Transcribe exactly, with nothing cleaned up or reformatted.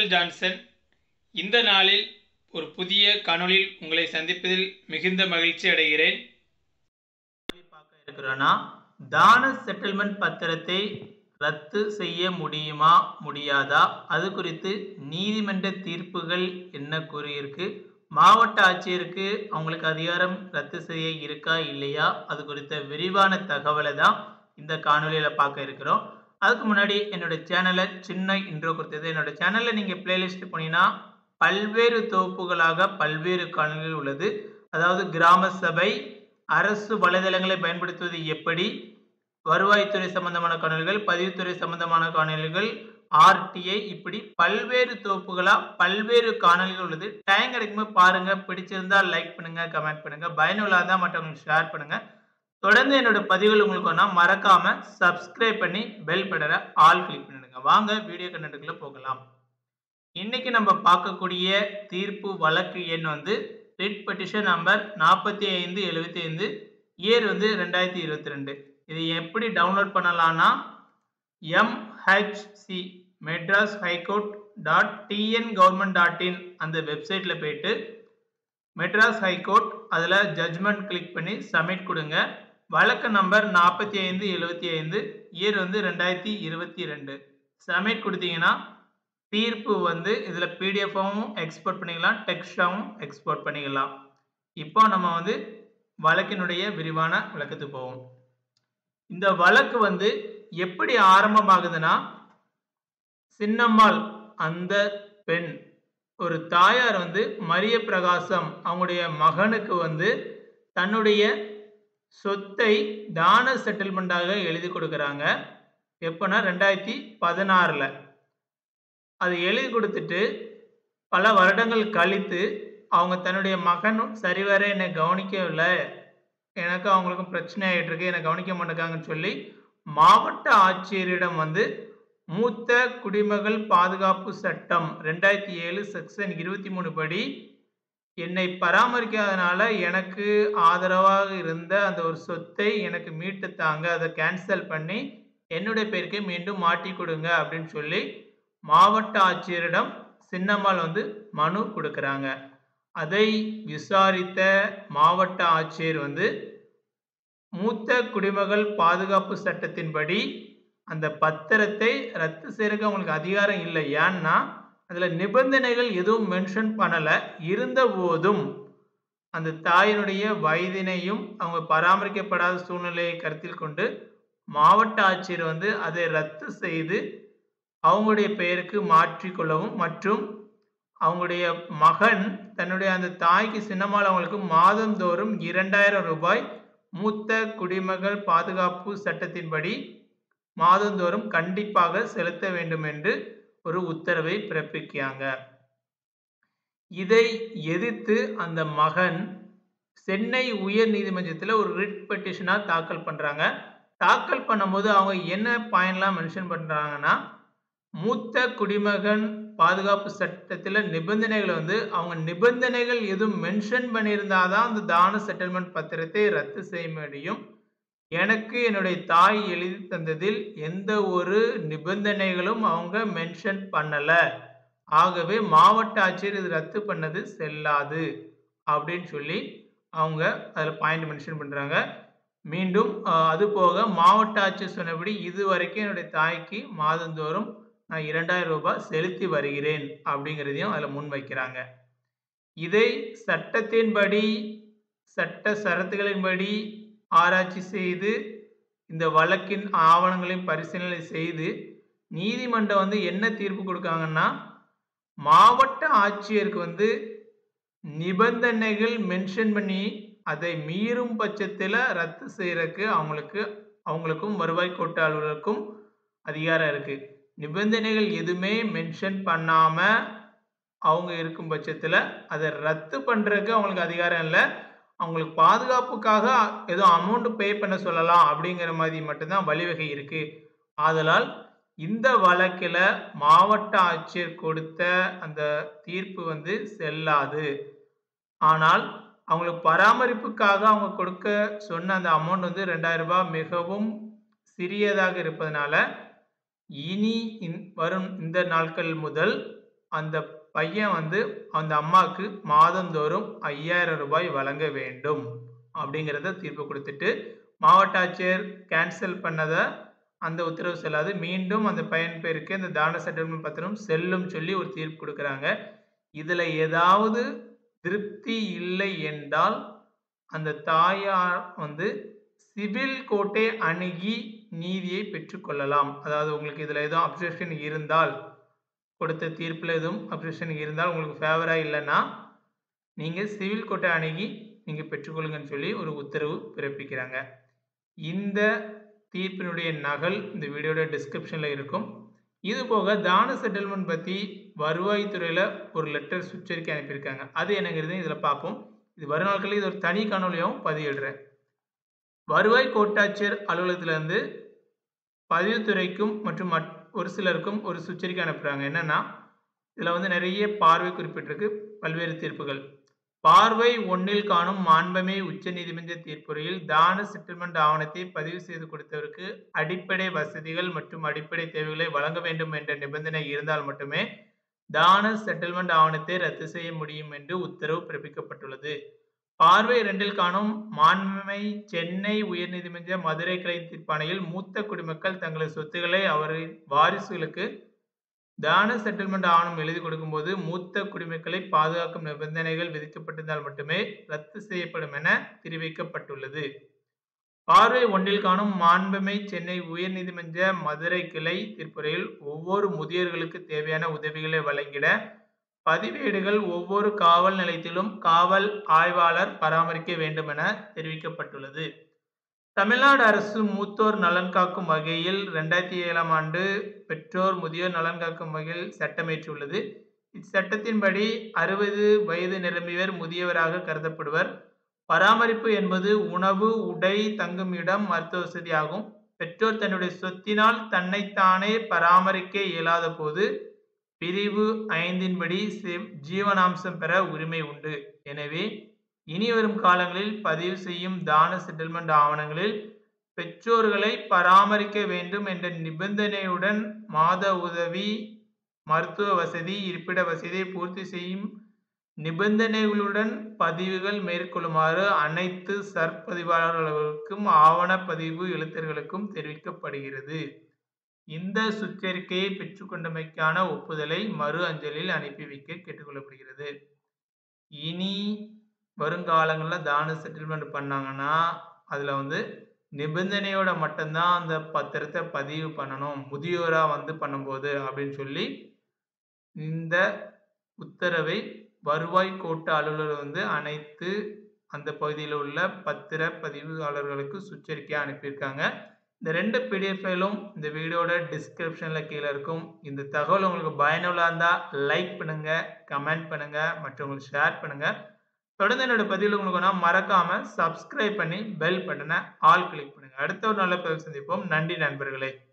Michael Johnson. இந்த நாளில் ஒரு புதிய காணொளியில் உங்களை சந்திப்பதில் மிகுந்த மகிழ்ச்சி அடைகிறேன். பார்க்க இருக்கிறோன்னா, தான செட்டில்மெண்ட் பத்திரத்தை ரத்து செய்ய முடியுமா முடியாதா, அது குறித்து நீதிமன்ற தீர்ப்புகள் என்ன கூறியிருக்கு, மாவட்ட ஆட்சியருக்கு அவங்களுக்கு அதிகாரம் ரத்து செய்ய இருக்கா இல்லையா, அது குறித்த விரிவான தகவலை தான் இந்த காணொலியில பார்க்க இருக்கிறோம். அதுக்கு முன்னாடி என்னோட சேனலை சின்ன இன்ட்ரோ கொடுத்தது. என்னோட சேனல்ல நீங்க பிளேலிஸ்ட் போனீங்கன்னா பல்வேறு தொகுப்புகளாக பல்வேறு காணொலிகள் உள்ளது. அதாவது கிராம சபை, அரசு வலைதளங்களை பயன்படுத்துவது எப்படி, வருவாய்த்துறை சம்பந்தமான காணொலிகள், பதிவுத்துறை சம்பந்தமான காணொலிகள், ஆர்டிஐ, இப்படி பல்வேறு தொகுப்புகளா பல்வேறு காணொலிகள் உள்ளது. டைம் கிடைக்கும்போது பாருங்க. பிடிச்சிருந்தா லைக் பண்ணுங்க, கமெண்ட் பண்ணுங்க, பயனுள்ளதா மற்றவங்களுக்கு ஷேர் பண்ணுங்க. தொடர்ந்து என்னோட பதிவுகள் உங்களுக்கு வேணா மறக்காம சப்ஸ்கிரைப் பண்ணி பெல் பட்டனை ஆல் கிளிக் பண்ணிடுங்க. வாங்க வீடியோ கண்டென்ட்டுக்குள்ள போகலாம். இன்னைக்கு நம்ம பார்க்கக்கூடிய தீர்ப்பு வழக்கு எண் வந்து ரிட் பெட்டிஷன் நம்பர் நாற்பத்தி ஐந்து எழுபத்தி ஐந்து, இயர் வந்து ரெண்டாயிரத்தி இருபத்தி ரெண்டு. இது எப்படி டவுன்லோட் பண்ணலாம்னா MHC Madras high court dot TN government dot in அந்த வெப்சைட்ல போயிட்டு மெட்ராஸ் ஹைகோர்ட் அதில் ஜட்ஜ்மெண்ட் கிளிக் பண்ணி சப்மிட் கொடுங்க. வழக்கு நம்பர் நாற்பத்தி ஐந்து எழுபத்தி ஐந்து, இயர் வந்து ரெண்டாயிரத்தி இருபத்தி ரெண்டு. சப்மிட் கொடுத்தீங்கன்னா தீர்ப்பு வந்து இதில் பிடிஎஃபாகவும் எக்ஸ்போர்ட் பண்ணிக்கலாம், டெக்ஸ்டாகவும் எக்ஸ்போர்ட் பண்ணிக்கலாம். இப்போ நம்ம வந்து வழக்கினுடைய விரிவான விளக்கத்துக்கு போவோம். இந்த வழக்கு வந்து எப்படி ஆரம்பமாகுதுன்னா, சின்னம்மாள் அந்த பெண் ஒரு தாயார் வந்து மரிய பிரகாசம் அவங்களுடைய மகனுக்கு வந்து தன்னுடைய சொத்தை தான செட்டில்மெண்டாக எழுதி கொடுக்குறாங்க. எப்போனா ரெண்டாயிரத்தி பதினாறுல அது எழுதி கொடுத்துட்டு பல வருடங்கள் கழித்து அவங்க தன்னுடைய மகன் சரிவர என்னை கவனிக்கவில்லை, எனக்கு அவங்களுக்கும் பிரச்சனை ஆகிட்டு இருக்கு, என்னை கவனிக்க மாட்டேங்காங்கன்னு சொல்லி மாவட்ட ஆட்சியரிடம் வந்து மூத்த குடிமகள் பாதுகாப்பு சட்டம் ரெண்டாயிரத்தி ஏழு செக்ஷன் இருபத்தி மூணு படி என்னை பராமரிக்காதனால எனக்கு ஆதரவாக இருந்த அந்த ஒரு சொத்தை எனக்கு மீட்டு தாங்க, அதை கேன்சல் பண்ணி என்னுடைய பேருக்கு மீண்டும் மாற்றி கொடுங்க அப்படின்னு சொல்லி மாவட்ட ஆட்சியரிடம் சின்னம்மாள் வந்து மனு கொடுக்குறாங்க. அதை விசாரித்த மாவட்ட ஆட்சியர் வந்து மூத்த குடிமகள் பாதுகாப்பு சட்டத்தின்படி அந்த பத்திரத்தை ரத்து செய்யறதுக்கு அவங்களுக்கு அதிகாரம் இல்லை. ஏன்னா அதுல நிபந்தனைகள் எதுவும் மென்ஷன் பண்ணல. இருந்த போதும் அந்த தாயினுடைய வயதினையும் அவங்க பராமரிக்கப்படாத சூழ்நிலையை கருத்தில் கொண்டு மாவட்ட ஆட்சியர் வந்து அதை ரத்து செய்து அவங்களுடைய பெயருக்கு மாற்றிக்கொள்ளவும் மற்றும் அவங்களுடைய மகன் தன்னுடைய அந்த தாய்க்கு சின்னம்மாள் அவங்களுக்கு மாதந்தோறும் இரண்டாயிரம் ரூபாய் மூத்த குடிமகள் பாதுகாப்பு சட்டத்தின்படி மாதந்தோறும் கண்டிப்பாக செலுத்த வேண்டும் என்று ஒரு உத்தரவை பிறப்பிக்கிறாங்க. இதை எதிர்த்து அந்த மகன் சென்னை உயர் நீதிமன்றத்தில் ஒரு ரிட் பெட்டிஷனா தாக்கல் பண்றாங்க. தாக்கல் பண்ணும்போது அவங்க என்ன பாயிண்ட்லாம் மென்ஷன் பண்றாங்கன்னா, மூத்த குடிமகன் பாதுகாப்பு சட்டத்தில் நிபந்தனைகள் வந்து அவங்க நிபந்தனைகள் எதுவும் மென்ஷன் பண்ணியிருந்தாதான் அந்த தான செட்டில்மெண்ட் பத்திரத்தை ரத்து செய்ய முடியும். எனக்கு என்னுடைய தாய் எழுதி தந்ததில் எந்த ஒரு நிபந்தனைகளும் அவங்க மென்ஷன் பண்ணல, ஆகவே மாவட்ட ஆட்சியர் இது ரத்து பண்ணது செல்லாது அப்படின்னு சொல்லி அவங்க அதில் பாயிண்ட் மென்ஷன் பண்றாங்க. மீண்டும் அது போக மாவட்ட ஆட்சியர் சொன்னபடி இது வரைக்கும் என்னுடைய தாய்க்கு மாதந்தோறும் நான் இரண்டாயிரம் ரூபாய் செலுத்தி வருகிறேன் அப்படிங்கிறதையும் அதில் முன் வைக்கிறாங்க. இதை சட்டத்தின்படி சட்ட சரத்துகளின்படி ஆராய்ச்சி செய்து இந்த வழக்கின் ஆவணங்களையும் பரிசீலனை செய்து நீதிமன்றம் வந்து என்ன தீர்ப்பு கொடுக்காங்கன்னா, மாவட்ட ஆட்சியருக்கு வந்து நிபந்தனைகள் மென்ஷன் பண்ணி அதை மீறும் பட்சத்தில் ரத்து செய்யறதுக்கு அவங்களுக்கு அவங்களுக்கும் வருவாய் கோட்ட அலுவலருக்கும் அதிகாரம் இருக்கு. நிபந்தனைகள் எதுவுமே மென்ஷன் பண்ணாம அவங்க இருக்கும் பட்சத்தில் அதை ரத்து பண்றதுக்கு அவங்களுக்கு அதிகாரம் இல்லை. அவங்களுக்கு பாதுகாப்புக்காக ஏதோ அமௌண்ட் பே பண்ண சொல்லலாம் அப்படிங்கிற மாதிரி மட்டும்தான் வழிவகை இருக்கு. ஆதலால் இந்த வழக்கில் மாவட்ட ஆட்சியர் கொடுத்த அந்த தீர்ப்பு வந்து செல்லாது. ஆனால் அவங்களுக்கு பராமரிப்புக்காக அவங்க கொடுக்க சொன்ன அந்த அமௌண்ட் வந்து ரெண்டாயிரம் ரூபாய் மிகவும் சிறியதாக இருப்பதனால இனி வரும் இந்த நாட்கள் முதல் அந்த பையன் வந்து அந்த அம்மாக்கு மாதந்தோறும் ஐயாயிரம் ரூபாய் வழங்க வேண்டும் அப்படிங்கிறத தீர்ப்பு கொடுத்துட்டு மாவட்ட ஆட்சியர் கேன்சல் பண்ணதை அந்த உத்தரவு செல்லாது, மீண்டும் அந்த பையன் பேருக்கு இந்த தான செட்டில்மெண்ட் பத்திரம் செல்லும் சொல்லி ஒரு தீர்ப்பு கொடுக்குறாங்க. இதுல ஏதாவது திருப்தி இல்லை என்றால் அந்த தாயார் வந்து சிவில் கோர்ட்டை அணுகி நீதியை பெற்றுக்கொள்ளலாம். அதாவது உங்களுக்கு இதுல எதுவும் அப்ஜெக்ஷன் இருந்தால், கொடுத்த தீர்ப்புல எதுவும் அப்ஜெக்ஷன் இருந்தால், உங்களுக்கு ஃபேவரா இல்லைன்னா நீங்க சிவில் கோர்ட்டை அணுகி நீங்க பெற்றுக்கொள்ளுங்கன்னு சொல்லி ஒரு உத்தரவு பிறப்பிக்கிறாங்க. இந்த தீர்ப்பினுடைய நகல் இந்த வீடியோட டிஸ்கிரிப்ஷன்ல இருக்கும். இது போக தான செட்டில்மெண்ட் பத்தி வருவாய்த்துறையில ஒரு லெட்டர் சுற்றறிக்கை அனுப்பியிருக்காங்க. அது என்னங்கிறது இதுல பார்ப்போம். இது வரும் நாட்களில் இது ஒரு தனி காணொலியாகவும் பதிவிடுறேன். வருவாய் கோட்டாட்சியர் அலுவலகத்திலிருந்து பதிவுத்துறைக்கும் மற்றும் ஒரு சிலருக்கும் ஒரு சுற்றறிக்கை அனுப்புறாங்க. என்னன்னா, இதுல வந்து நிறைய பார்வை குறிப்பிட்டிருக்கு, பல்வேறு தீர்ப்புகள். பார்வை ஒன்றில் காணும் மாண்புமை உச்ச நீதிமன்ற தீர்ப்புரையில் தான செட்டில்மெண்ட் ஆவணத்தை பதிவு செய்து கொடுத்தவருக்கு அடிப்படை வசதிகள் மற்றும் அடிப்படை தேவைகளை வழங்க வேண்டும் என்ற நிபந்தனை இருந்தால் மட்டுமே தான செட்டில்மெண்ட் ஆவணத்தை ரத்து செய்ய முடியும் என்று உத்தரவு பிறப்பிக்கப்பட்டுள்ளது. பார்வை இரண்டில் காணும் மாண்புமை சென்னை உயர்நீதிமன்ற மதுரை கிளை தீர்ப்பாணையில் மூத்த குடிமக்கள் தங்களது சொத்துக்களை அவரின் வாரிசுகளுக்கு தான செட்டில்மெண்ட் ஆவணம் எழுதி கொடுக்கும் போது மூத்த குடிமக்களை பாதுகாக்கும் நிபந்தனைகள் விதிக்கப்பட்டிருந்தால் மட்டுமே ரத்து செய்யப்படும் என தெரிவிக்கப்பட்டுள்ளது. பார்வை ஒன்றில் காணும் மாண்புமை சென்னை உயர்நீதிமன்ற மதுரை கிளை தீர்ப்புரையில் ஒவ்வொரு முதியோர்களுக்கு தேவையான உதவிகளை வழங்கிட பதிவேடுகள் ஒவ்வொரு காவல் நிலையத்திலும் காவல் ஆய்வாளர் பராமரிக்க வேண்டும் என தெரிவிக்கப்பட்டுள்ளது. தமிழ்நாடு அரசு மூத்தோர் நலன் காக்கும் வகையில் இரண்டாயிரத்தி ஏழாம் ஆண்டு பெற்றோர் முதியோர் நலன் காக்கும் வகையில் சட்டம் இயற்றியுள்ளது. இச்சட்டத்தின்படி அறுபது வயது நிரம்பியவர் முதியவராக கருதப்படுவர். பராமரிப்பு என்பது உணவு, உடை, தங்கும் இடம், மருத்துவ வசதி ஆகும். பெற்றோர் தன்னுடைய சொத்தினால் தன்னைத்தானே பராமரிக்க இயலாத போது பிரிவு ஐந்தின்படி ஜீவனாம்சம் பெற உரிமை உண்டு. எனவே இனி வரும் காலங்களில் பதிவு செய்யும் தான செட்டில்மெண்ட் ஆவணங்களில் பெற்றோர்களை பராமரிக்க வேண்டும் என்ற நிபந்தனையுடன் மாத உதவி, மருத்துவ வசதி, இருப்பிட வசதியை பூர்த்தி செய்யும் நிபந்தனைகளுடன் பதிவுகள் மேற்கொள்ளுமாறு அனைத்து சற்பதிவாளர்களுக்கும் ஆவணப்பதிவு எழுத்தர்களுக்கும் தெரிவிக்கப்படுகிறது. இந்த சுற்றறிக்கையை பெற்றுக்கொண்டமைக்கான ஒப்புதலை மறு அஞ்சலில் அனுப்பி வைக்க கேட்டுக்கொள்ளப்படுகிறது. இனி வருங்காலங்களில் தான செட்டில்மெண்ட் பண்ணாங்கன்னா அதில் வந்து நிபந்தனையோட மட்டும்தான் அந்த பத்திரத்தை பதிவு பண்ணணும், முதியோராக வந்து பண்ணும்போது அப்படின்னு சொல்லி இந்த உத்தரவை வருவாய் கோட்ட அலுவலர் வந்து அனைத்து அந்த பகுதியில் உள்ள பத்திர பதிவாளர்களுக்கு சுற்றறிக்கையாக அனுப்பியிருக்காங்க. இந்த ரெண்டு பிடிஎஃப் ஃபைலும் இந்த வீடியோட டிஸ்கிரிப்ஷனில் கீழே இருக்கும். இந்த தகவல் உங்களுக்கு பயனுள்ளதாக இருந்தால் லைக் பண்ணுங்கள், கமெண்ட் பண்ணுங்கள், மற்றவங்களுக்கு ஷேர் பண்ணுங்கள். தொடர்ந்து என்னோட பதிவில் உங்களுக்கு மறக்காமல் சப்ஸ்கிரைப் பண்ணி பெல் பட்டனை ஆல் கிளிக் பண்ணுங்கள். அடுத்த ஒரு நல்ல பதிவு சந்திப்போம். நன்றி நண்பர்களே.